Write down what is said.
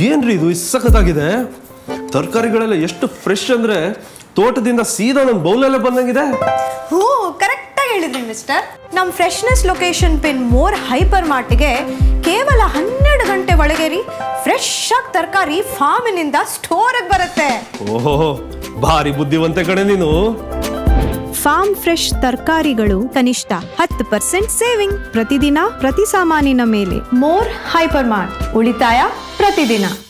ಏನ್ರಿ ಇದು ಸಖತ್ತಾಗಿದೆ. ತರಕಾರಿಗಳೆಲ್ಲ ಎಷ್ಟು ಫ್ರೆಶ್ ಅಂದ್ರೆ ತೋಟದಿಂದ ಸೀದಾ ನನ್ನ ಬೌಲಲ್ಲೇ ಬಂದಂಗಿದೆ. ಹೂ ಕರೆಕ್ಟ್ ಆಗಿ ಹೇಳಿದ್ರಿ ಮಿಸ್ಟರ್. ನಮ್ಮ freshness location pin more hyper ಮಾರ್ಟ್ಗೆ ಕೇವಲ 12 ಗಂಟೆ ಒಳಗೆ ಫ್ರೆಶ್ ಆಗಿ ತರಕಾರಿ ಫಾರ್ಮಿನಿಂದ ಸ್ಟೋರ್ಗೆ ಬರುತ್ತೆ. ಓಹೋ ಭಾರಿ ಬುದ್ಧಿವಂತೆ ಕಡೆ ನೀನು. ಫಾರ್ಮ್ ಫ್ರೆಶ್ ತರಕಾರಿಗಳು ಕನಿಷ್ಠ 10% ಸೇವಿಂಗ್ ಪ್ರತಿದಿನ ಪ್ರತಿ ಸಾಮಾನಿನ ಮೇಲೆ. ಮೋರ್ ಹೈಪರ್ ಮಾರ್ಟ್, ಉಳಿತಾಯ ಪ್ರತಿದಿನ.